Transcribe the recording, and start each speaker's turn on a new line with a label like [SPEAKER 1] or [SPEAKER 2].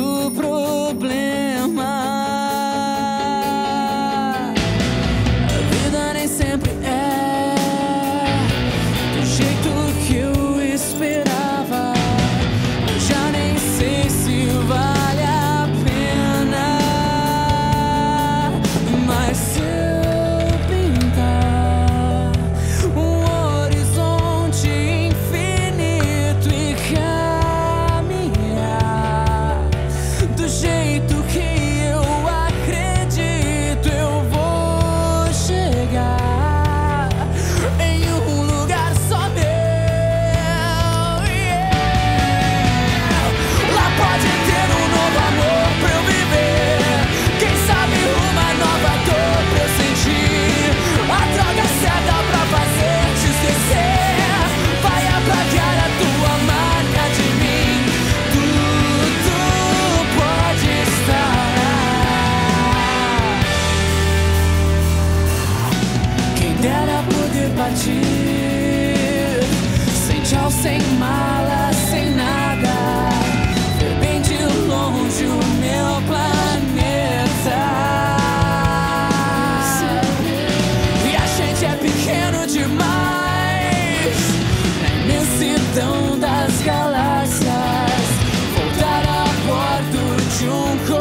[SPEAKER 1] muito problema. A vida nem sempre é do jeito que eu esperava. Eu já nem sei se vale a pena, mas se eu pintar um horizonte infinito e caminhar do jeito que eu acredito, eu vou chegar em um lugar só meu. Lá pode ter um novo amor pra eu viver, quem sabe uma nova dor pra eu sentir, a droga certa pra fazer te esquecer, vai apagar a tua marca de mim. Tudo pode estar lá. Quem dera poder partir sem tchau, sem mala, sem nada, ver bem de longe o meu planeta. E a gente é pequeno demais na imensidão das galáxias, voltar a bordo de um